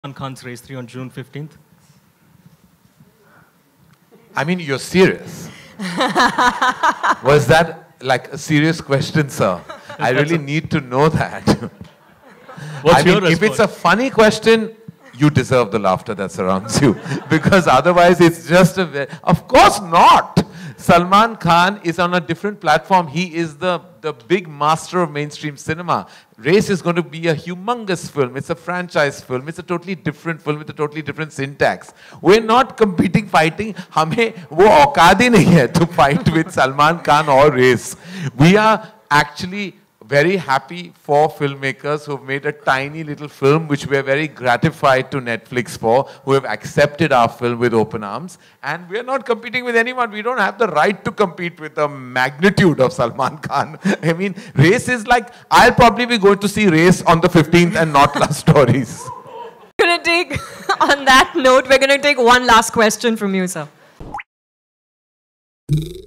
Khan's Race 3 on June 15th? I mean, you're serious. Was that like a serious question, sir? I really need to know that. What's your response? If it's a funny question, you deserve the laughter that surrounds you. Because otherwise, it's just a... Of course not. Salman Khan is on a different platform. He is the big master of mainstream cinema. Race is going to be a humongous film. It's a franchise film. It's a totally different film with a totally different syntax. We're not competing, fighting. हमें वो औकात ही नहीं है to fight with Salman Khan or Race. We are actually very happy for filmmakers who have made a tiny little film, which we are very gratified to Netflix for, who have accepted our film with open arms. And we are not competing with anyone. We don't have the right to compete with the magnitude of Salman Khan. I mean, Race is like, I'll probably be going to see Race on the 15th and not Love Stories. On that note, we're going to take one last question from you, sir.